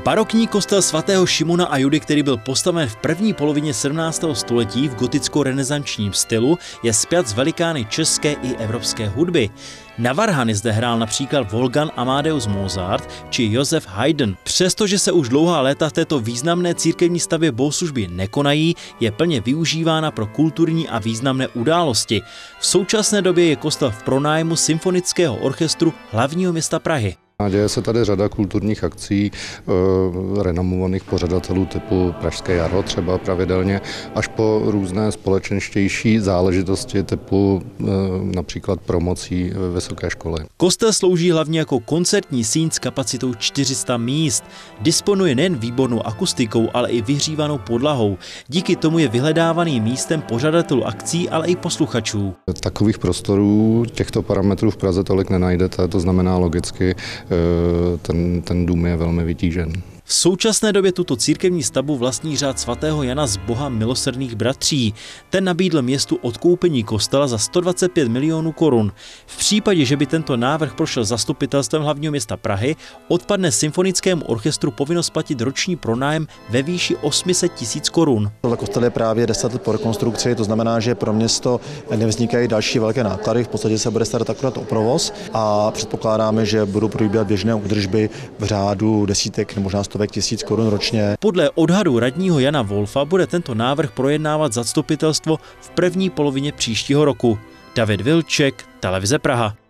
Barokní kostel svatého Šimona a Judy, který byl postaven v první polovině 17. století v goticko-renesančním stylu, je spjat s velikány české i evropské hudby. Na varhany zde hrál například Wolfgang Amadeus Mozart či Josef Haydn. Přestože se už dlouhá léta v této významné církevní stavbě bohoslužby nekonají, je plně využívána pro kulturní a významné události. V současné době je kostel v pronájmu Symfonického orchestru hlavního města Prahy. Děje se tady řada kulturních akcí renomovaných pořadatelů typu Pražské jaro třeba pravidelně, až po různé společenštější záležitosti typu například promocí ve vysoké škole. Kostel slouží hlavně jako koncertní síň s kapacitou 400 míst. Disponuje nejen výbornou akustikou, ale i vyhřívanou podlahou. Díky tomu je vyhledávaným místem pořadatelů akcí, ale i posluchačů. Takových prostorů těchto parametrů v Praze tolik nenajdete, to znamená logicky, ten dům je velmi vytížen. V současné době tuto církevní stavbu vlastní řád svatého Jana z Boha milosrdných bratří. Ten nabídl městu odkoupení kostela za 125 milionů korun. V případě, že by tento návrh prošel zastupitelstvem hlavního města Prahy, odpadne Symfonickému orchestru povinnost platit roční pronájem ve výši 800 tisíc korun. Tohle kostel je právě 10 let po rekonstrukci, to znamená, že pro město nevznikají další velké náklady, v podstatě se bude starat akorát o provoz a předpokládáme, že budou probíhat běžné údržby v řádu desítek nebo možná stovek tisíc korun ročně. Podle odhadu radního Jana Wolfa bude tento návrh projednávat zastupitelstvo v první polovině příštího roku. David Vilček, Televize Praha.